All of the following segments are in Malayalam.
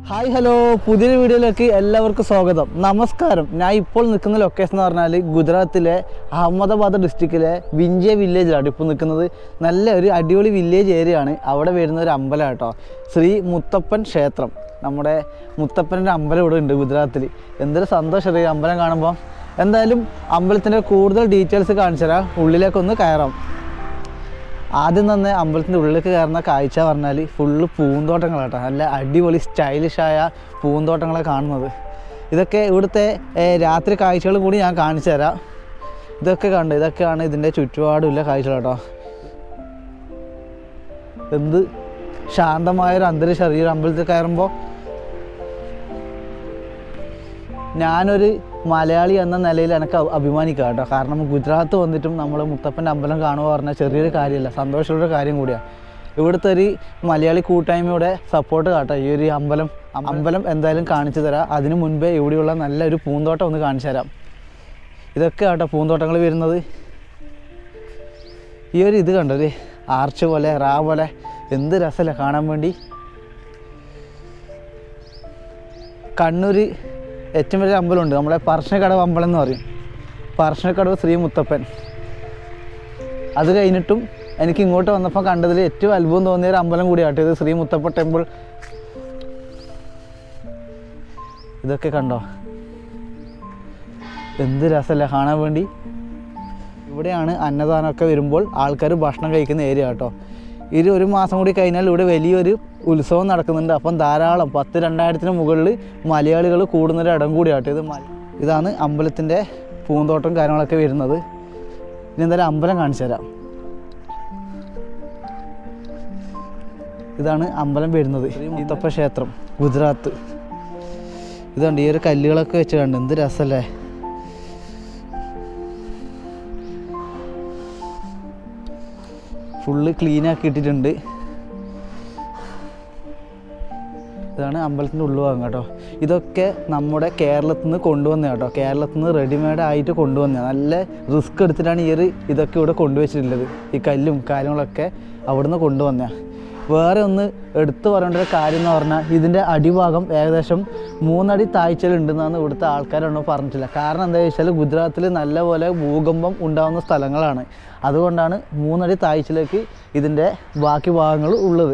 ഹായ് ഹലോ, പുതിയൊരു വീഡിയോയിലേക്ക് എല്ലാവർക്കും സ്വാഗതം. നമസ്കാരം. ഞാൻ ഇപ്പോൾ നിൽക്കുന്ന ലൊക്കേഷൻ എന്ന് പറഞ്ഞാൽ ഗുജറാത്തിലെ അഹമ്മദാബാദ് ഡിസ്ട്രിക്റ്റിലെ വിഞ്ചിയ വില്ലേജിലാണ് ഇപ്പോൾ നിൽക്കുന്നത്. നല്ല ഒരു അടിപൊളി വില്ലേജ് ഏരിയ ആണ്. അവിടെ വരുന്ന ഒരു അമ്പലം കേട്ടോ, ശ്രീ മുത്തപ്പൻ ക്ഷേത്രം. നമ്മുടെ മുത്തപ്പൻ്റെ അമ്പലം ഇവിടെ ഉണ്ട് ഗുജറാത്തിൽ. എന്തൊരു സന്തോഷം ഈ അമ്പലം കാണുമ്പോൾ. എന്തായാലും അമ്പലത്തിൻ്റെ കൂടുതൽ ഡീറ്റെയിൽസ് കാണിച്ചു തരാം. ഉള്ളിലേക്കൊന്ന് കയറാം. ആദ്യം തന്നെ അമ്പലത്തിൻ്റെ ഉള്ളിലേക്ക് കയറുന്ന കാഴ്ച പറഞ്ഞാൽ ഫുള്ള് പൂന്തോട്ടങ്ങളാട്ടോ. നല്ല അടിപൊളി സ്റ്റൈലിഷായ പൂന്തോട്ടങ്ങളെ കാണുന്നത്. ഇതൊക്കെ ഇവിടുത്തെ രാത്രി കാഴ്ചകളും കൂടി ഞാൻ കാണിച്ചു തരാം. ഇതൊക്കെയാണ് ഇതിൻ്റെ ചുറ്റുപാടുള്ള കാഴ്ചകൾ കേട്ടോ. എന്ത് ശാന്തമായൊരു അന്തരീക്ഷം ഈ അമ്പലത്തിൽ കയറുമ്പോൾ. ഞാനൊരു മലയാളി എന്ന നിലയിൽ എനിക്ക് അഭിമാനിക്കുക കേട്ടോ. കാരണം ഗുജറാത്ത് വന്നിട്ടും നമ്മൾ മുത്തപ്പൻ്റെ അമ്പലം കാണുക പറഞ്ഞാൽ ചെറിയൊരു കാര്യമല്ല, സന്തോഷമുള്ളൊരു കാര്യം കൂടിയാണ്. ഇവിടുത്തെ ഒരു മലയാളി കൂട്ടായ്മയുടെ സപ്പോർട്ട് കേട്ടോ ഈ ഒരു അമ്പലം എന്തായാലും കാണിച്ചു തരാം. അതിനു മുൻപേ ഇവിടെയുള്ള നല്ലൊരു പൂന്തോട്ടം ഒന്ന് കാണിച്ചു തരാം. ഇതൊക്കെ കേട്ടോ പൂന്തോട്ടങ്ങൾ വരുന്നത്. ഈ ഒരു ഇത് കണ്ടോ, ഒരു ആർച്ച് പോലെ പോലെ എന്ത് രസമല്ലേ കാണാൻ വേണ്ടി. കണ്ണൂർ ഏറ്റവും വലിയ അമ്പലമുണ്ട്, നമ്മളെ പറശ്ശിനിക്കടവ് അമ്പലം എന്ന് പറയും. പറശ്ശിനിക്കടവ് ശ്രീ മുത്തപ്പൻ. അത് കഴിഞ്ഞിട്ടും എനിക്ക് ഇങ്ങോട്ട് വന്നപ്പോൾ കണ്ടതിൽ ഏറ്റവും അത്ഭുതം തോന്നിയ ഒരു അമ്പലം കൂടിയാട്ടോ ഇത്, ശ്രീ മുത്തപ്പൻ ടെമ്പിൾ. ഇതൊക്കെ കണ്ടോ, എന്ത് രസമല്ലേ കാണാൻ വേണ്ടി. ഇവിടെയാണ് അന്നദാനമൊക്കെ വരുമ്പോൾ ആൾക്കാർ ഭക്ഷണം കഴിക്കുന്ന ഏരിയ കേട്ടോ. ഇത് ഒരു മാസം കൂടി കഴിഞ്ഞാൽ ഇവിടെ വലിയൊരു ഉത്സവം നടക്കുന്നുണ്ട്. അപ്പം ധാരാളം 10,000-2000 മുകളിൽ മലയാളികൾ കൂടുന്നൊരു ഇടം കൂടിയാട്ടോ ഇത്. ഇതാണ് അമ്പലത്തിൻ്റെ പൂന്തോട്ടം കാര്യങ്ങളൊക്കെ വരുന്നത്. ഇനി എന്തായാലും അമ്പലം കാണിച്ചു തരാം. ഇതാണ് അമ്പലം വരുന്നത്, മുത്തപ്പ ക്ഷേത്രം, ഗുജറാത്ത്. ഇതുണ്ട്, ഈ ഒരു കല്ലുകളൊക്കെ വെച്ച് കണ്ട് എന്ത് രസമല്ലേ. ഫുള്ള് ക്ലീനാക്കി ഇട്ടിട്ടുണ്ട്. ഇതാണ് അമ്പലത്തിൻ്റെ ഉള്ളുഭാഗം കേട്ടോ. ഇതൊക്കെ നമ്മുടെ കേരളത്തിൽ നിന്ന് കൊണ്ടുവന്ന കേട്ടോ. കേരളത്തിൽ നിന്ന് റെഡിമെയ്ഡ് ആയിട്ട് കൊണ്ടുവന്ന, നല്ല റിസ്ക് എടുത്തിട്ടാണ് ഇതൊക്കെ ഇവിടെ കൊണ്ടുവച്ചിട്ടുള്ളത്. ഈ കല്ലും കാര്യങ്ങളൊക്കെ അവിടുന്ന് കൊണ്ടുവന്ന. വേറെ ഒന്ന് എടുത്തു പറയേണ്ട ഒരു കാര്യം എന്ന് പറഞ്ഞാൽ ഇതിൻ്റെ അടിഭാഗം ഏകദേശം 3 അടി താഴ്ചയിലുണ്ടെന്നാണ് ഇവിടുത്തെ ആൾക്കാരൊന്നും പറഞ്ഞിട്ടില്ല. കാരണം എന്താണെന്ന് വെച്ചാൽ ഗുജറാത്തിൽ നല്ലപോലെ ഭൂകമ്പം ഉണ്ടാകുന്ന സ്ഥലങ്ങളാണ്. അതുകൊണ്ടാണ് 3 അടി താഴ്ചയിലേക്ക് ഇതിൻ്റെ ബാക്കി ഭാഗങ്ങൾ ഉള്ളത്.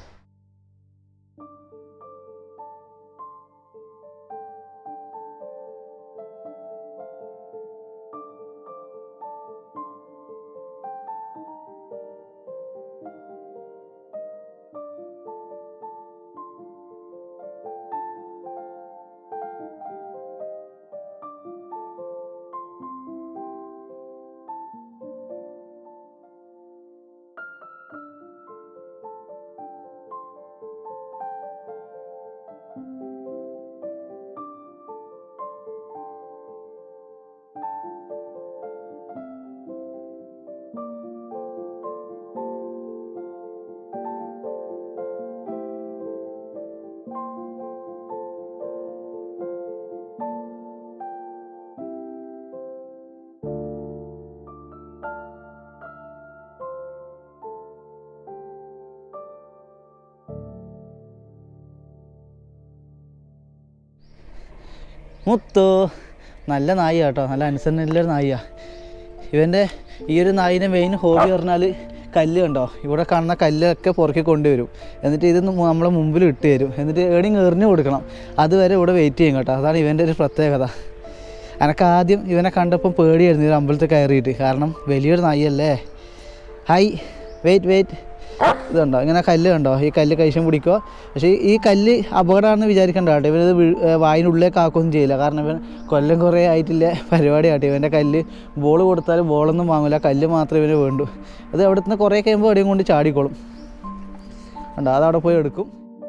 മുത്തു നല്ല നായി കേട്ടോ, നല്ല അനുസരണയുള്ളൊരു നായിയാണ്. ഇവൻ്റെ ഈ ഒരു നായിൻ്റെ മെയിൻ ഹോബി പറഞ്ഞാൽ കല്ല് കണ്ടോ. ഇവിടെ കാണുന്ന കല്ലൊക്കെ പുറക്കി കൊണ്ടുവരും. എന്നിട്ട് ഇത് നമ്മളെ മുമ്പിൽ ഇട്ട് തരും. എന്നിട്ട് എവിടെയും എറിഞ്ഞു കൊടുക്കണം. അതുവരെ ഇവിടെ വെയിറ്റ് ചെയ്യും കേട്ടോ. അതാണ് ഇവൻ്റെ ഒരു പ്രത്യേകത. എനിക്ക് ആദ്യം ഇവനെ കണ്ടപ്പം പേടിയായിരുന്നു ഈ അമ്പലത്തിൽ കയറിയിട്ട്. കാരണം വലിയൊരു നായല്ലേ. Hi, wait. ഇതുണ്ടോ, ഇങ്ങനെ കല്ല് കണ്ടോ, ഈ കല്ല് കൈശം പിടിക്കുക. പക്ഷേ ഈ കല്ല് അപകടമാണെന്ന് വിചാരിക്കേണ്ട കേട്ടോ. ഇവനത് വായിനുള്ളിലേക്ക് ആക്കുകയൊന്നും ചെയ്യില്ല. കാരണം ഇവൻ കൊല്ലം കുറേ ആയിട്ടില്ല പരിപാടിയാട്ടോ. ഇവൻ്റെ കല്ല് ബോൾ കൊടുത്താലും ബോളൊന്നും വാങ്ങില്ല, കല്ല് മാത്രമേ ഇവന് വേണ്ടൂ. അത് അവിടെ നിന്ന് കുറേ കഴിയുമ്പോൾ എവിടെയും കൊണ്ട് ചാടിക്കോളും കണ്ടോ. അതവിടെ പോയി എടുക്കും.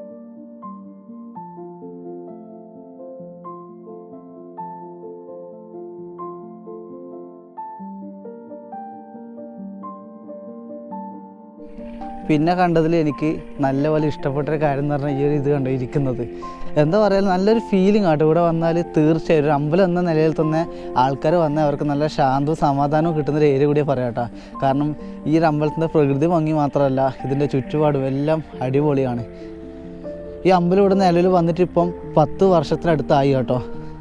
പിന്നെ കണ്ടതിൽ എനിക്ക് നല്ലപോലെ ഇഷ്ടപ്പെട്ടൊരു കാര്യം എന്ന് പറഞ്ഞാൽ ഈ ഒരു ഇത് കണ്ടോ ഇരിക്കുന്നത്. എന്താ പറയുക, നല്ലൊരു ഫീലിംഗ് ആട്ടോ ഇവിടെ വന്നാൽ. തീർച്ചയായും ഒരു അമ്പലം എന്ന നിലയിൽ തന്നെ ആൾക്കാർ വന്നാൽ അവർക്ക് നല്ല ശാന്തവും സമാധാനവും കിട്ടുന്നൊരു ഏരിയ കൂടിയേ പറയാം കേട്ടോ. കാരണം ഈ ഒരു അമ്പലത്തിൻ്റെ പ്രകൃതി ഭംഗി മാത്രമല്ല, ഇതിൻ്റെ ചുറ്റുപാടും എല്ലാം അടിപൊളിയാണ്. ഈ അമ്പലം ഇവിടെ നിലവിൽ വന്നിട്ട് ഇപ്പം 10 വർഷത്തിനടുത്തായി കേട്ടോ.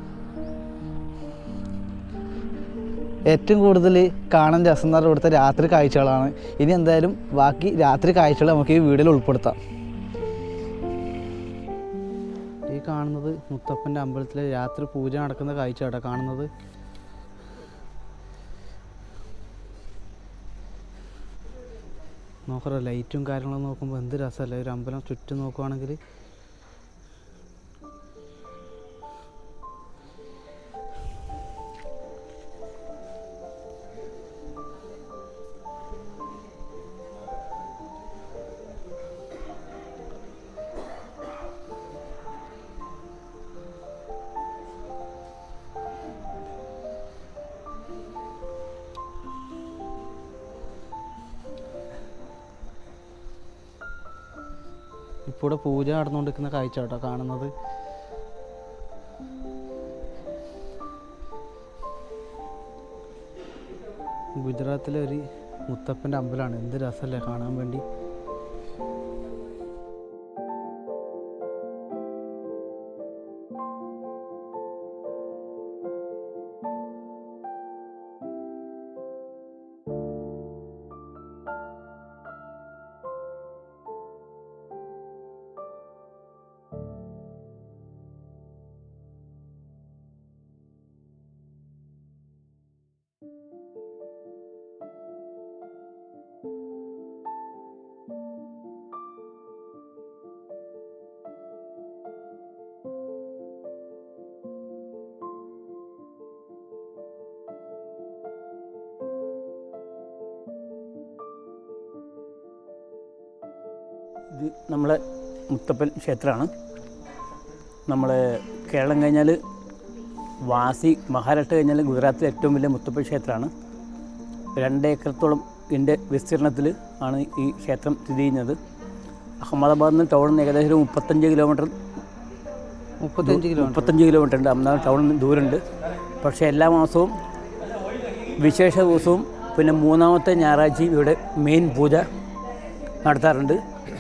ഏറ്റവും കൂടുതൽ കാണാൻ രസം എന്ന് പറഞ്ഞാൽ ഇവിടുത്തെ രാത്രി കാഴ്ചകളാണ്. ഇനി എന്തായാലും ബാക്കി രാത്രി കാഴ്ചകൾ നമുക്ക് ഈ വീഡിയോയിൽ ഉൾപ്പെടുത്താം. ഈ കാണുന്നത് മുത്തപ്പൻ്റെ അമ്പലത്തിലെ രാത്രി പൂജ നടക്കുന്ന കാഴ്ച കേട്ടോ കാണുന്നത്. നോക്കറ ലൈറ്റും കാര്യങ്ങളും നോക്കുമ്പോൾ എന്ത് രസമല്ലേ ഒരു അമ്പലം ചുറ്റും നോക്കുവാണെങ്കിൽ. ഇപ്പോൾ ഇവിടെ പൂജ നടന്നുകൊണ്ടിരിക്കുന്ന കാഴ്ച കേട്ടോ കാണുന്നത്. ഗുജറാത്തിലെ ഒരു മുത്തപ്പൻ്റെ അമ്പലമാണ്. എന്ത് രസമല്ലേ കാണാൻ വേണ്ടി. ഇത് നമ്മളെ മുത്തപ്പൻ ക്ഷേത്രമാണ്. നമ്മൾ കേരളം കഴിഞ്ഞാൽ വാസി, മഹാരാഷ്ട്ര കഴിഞ്ഞാൽ ഗുജറാത്തിലെ ഏറ്റവും വലിയ മുത്തപ്പൻ ക്ഷേത്രമാണ്. 2 ഏക്കറത്തോളം ഇതിൻ്റെ വിസ്തീർണത്തിൽ ആണ് ഈ ക്ഷേത്രം സ്ഥിതി ചെയ്യുന്നത്. അഹമ്മദാബാദിൽ നിന്ന് ടൗണിൽ നിന്ന് ഏകദേശം ഒരു 35 കിലോമീറ്റർ ഉണ്ട്. അഹമ്മദാബാദ് ടൗണിൽ നിന്ന് ദൂരമുണ്ട്. പക്ഷേ എല്ലാ മാസവും വിശേഷ ദിവസവും പിന്നെ 3-ാമത്തെ ഞായറാഴ്ചയും ഇവിടെ മെയിൻ പൂജ നടത്താറുണ്ട്.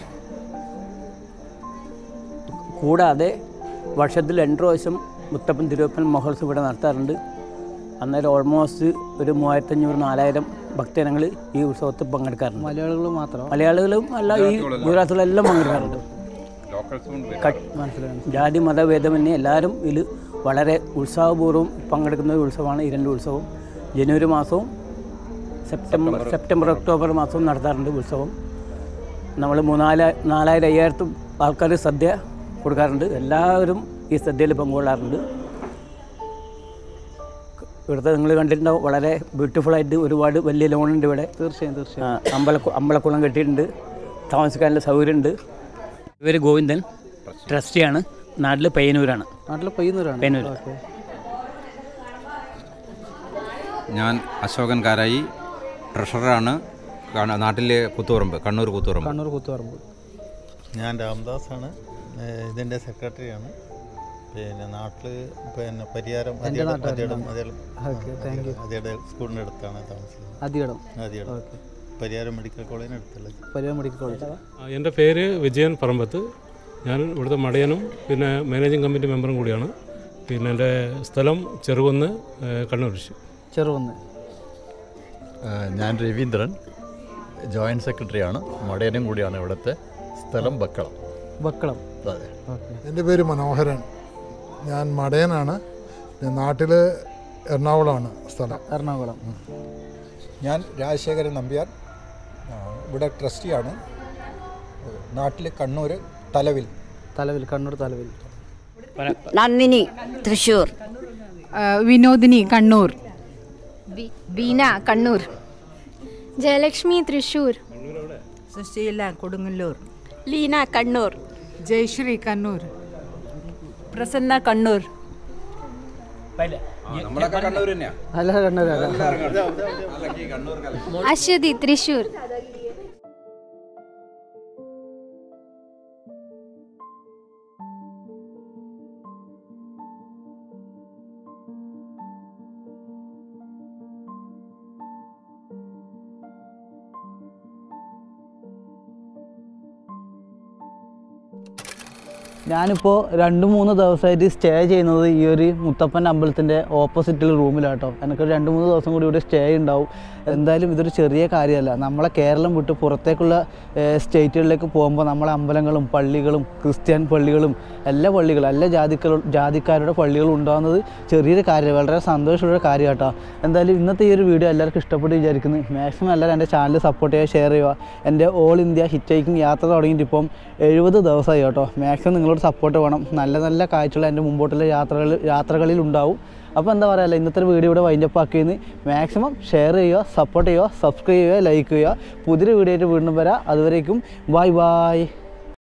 കൂടാതെ വർഷത്തിൽ 2 പ്രാവശ്യം മുത്തപ്പൻ തിരുവപ്പൻ മഹോത്സവം ഇവിടെ നടത്താറുണ്ട്. അന്നേരം ഓൾമോസ്റ്റ് ഒരു 3500-4000 ഭക്തജനങ്ങൾ ഈ ഉത്സവത്തിൽ പങ്കെടുക്കാറുണ്ട്. മലയാളികളും അല്ല, ഈ ഗുജറാത്തിലെല്ലാം പങ്കെടുക്കാറുണ്ട്. ജാതി മതഭേദമന്യേ എല്ലാവരും ഇതിൽ വളരെ ഉത്സാഹപൂർവ്വം പങ്കെടുക്കുന്ന ഒരു ഉത്സവമാണ് ഈ 2 ഉത്സവം. ജനുവരി മാസവും സെപ്റ്റംബർ ഒക്ടോബർ മാസവും നടത്താറുണ്ട് ഉത്സവം. നമ്മൾ 4000-5000 ആൾക്കാർ സദ്യ കൊടുക്കാറുണ്ട്. എല്ലാവരും ഈ സദ്യയിൽ പങ്കുകൊള്ളാറുണ്ട്. ഇവിടുത്തെ നിങ്ങൾ കണ്ടിട്ടുണ്ടാവും, വളരെ ബ്യൂട്ടിഫുള്ളായിട്ട് ഒരുപാട് വലിയ ലോണുണ്ട് ഇവിടെ. തീർച്ചയായും അമ്പലക്കുളം കെട്ടിയിട്ടുണ്ട്. താമസിക്കാനുള്ള സൗകര്യമുണ്ട്. ഇവർ ഗോവിന്ദൻ ട്രസ്റ്റിയാണ്. നാട്ടിൽ പയ്യന്നൂരാണ്. പയ്യന്നൂർ. ഞാൻ അശോകൻ കാരായി, ട്രഷററാണ്. നാട്ടിലെ കണ്ണൂർ കൂത്തുപറമ്പ്. ഞാൻ രാംദാസാണ്, ഇതിൻ്റെ സെക്രട്ടറിയാണ്. പിന്നെ നാട്ടിൽ പരിയാരം അതിയുടെ സ്കൂളിൻ്റെ അടുത്താണ് താമസിക്കുന്നത്. പരിയാരം മെഡിക്കൽ കോളേജിന് അടുത്തുള്ളത്. എൻ്റെ പേര് വിജയൻ പറമ്പത്ത്. ഞാൻ ഇവിടുത്തെ മടയനും പിന്നെ മാനേജിങ് കമ്മിറ്റി മെമ്പറും കൂടിയാണ്. പിന്നെ എൻ്റെ സ്ഥലം ചെറുകുന്ന്, കണ്ണൂർ. ഞാൻ രവീന്ദ്രൻ, ജോയിൻറ്റ് സെക്രട്ടറിയാണ്, മടയനും കൂടിയാണ്. ഇവിടുത്തെ സ്ഥലം ബക്കളം. അതെ. എൻ്റെ പേര് മനോഹരൻ, ഞാൻ മടയനാണ്. നാട്ടിൽ എറണാകുളമാണ് സ്ഥലം. ഞാൻ രാജശേഖരൻ നമ്പ്യാർ, ഇവിടെ ട്രസ്റ്റിയാണ്. നാട്ടിൽ കണ്ണൂർ തലവിൽ. നന്ദിനി തൃശ്ശൂർ. വിനോദിനി കണ്ണൂർ. ബീന കണ്ണൂർ. ജയലക്ഷ്മി തൃശ്ശൂർ. സുശീല കൊടുങ്ങല്ലൂർ. ലീന കണ്ണൂർ. ജയശ്രീ കണ്ണൂർ. പ്രസന്ന കണ്ണൂർ. അശ്വതി തൃശ്ശൂർ. ഞാനിപ്പോൾ 2-3 ദിവസമായിട്ട് സ്റ്റേ ചെയ്യുന്നത് ഈ ഒരു മുത്തപ്പൻ്റെ അമ്പലത്തിൻ്റെ ഓപ്പോസിറ്റുള്ള റൂമിലാട്ടോ. എനിക്കൊരു 2-3 ദിവസം കൂടി ഇവിടെ സ്റ്റേ ഉണ്ടാവും. എന്തായാലും ഇതൊരു ചെറിയ കാര്യമല്ല. നമ്മളെ കേരളം വിട്ട് പുറത്തേക്കുള്ള സ്റ്റേറ്റുകളിലേക്ക് പോകുമ്പോൾ നമ്മളെ അമ്പലങ്ങളും പള്ളികളും ക്രിസ്ത്യൻ പള്ളികളും എല്ലാ ജാതിക്കാരുടെ പള്ളികളും ഉണ്ടാകുന്നത് ചെറിയൊരു കാര്യം, വളരെ സന്തോഷമുള്ള കാര്യം കേട്ടോ. എന്തായാലും ഇന്നത്തെ ഈ ഒരു വീഡിയോ എല്ലാവർക്കും ഇഷ്ടപ്പെട്ട് വിചാരിക്കുന്നു. മാക്സിമം എല്ലാവരും എൻ്റെ ചാനൽ സപ്പോർട്ട് ചെയ്യുക, ഷെയർ ചെയ്യുക. എൻ്റെ ഓൾ ഇന്ത്യ ഹിറ്റ് ഹൈക്കിംഗ് യാത്ര തുടങ്ങിയിട്ട് ഇപ്പം 70 ദിവസമായി കേട്ടോ. മാക്സിമം നിങ്ങളോട് സപ്പോർട്ട് വേണം. നല്ല കാഴ്ചകൾ എൻ്റെ മുമ്പോട്ടുള്ള യാത്രകളിൽ ഉണ്ടാവും. അപ്പോൾ എന്താ പറയുക, ഇന്നത്തെ വീഡിയോ ഇവിടെ വൈൻഡപ്പ് ആക്കിയെന്ന്. മാക്സിമം ഷെയർ ചെയ്യുക, സപ്പോർട്ട് ചെയ്യുക, സബ്സ്ക്രൈബ് ചെയ്യുക, ലൈക്ക് ചെയ്യുക. പുതിയൊരു വീഡിയോ ആയിട്ട് വീണ്ടും വരാം. അതുവരേക്കും ബൈ.